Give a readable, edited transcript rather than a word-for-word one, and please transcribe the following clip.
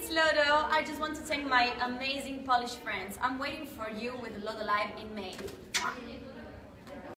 it's Lodo. I just want to thank my amazing Polish friends. I'm waiting for you with Lodo Live in May.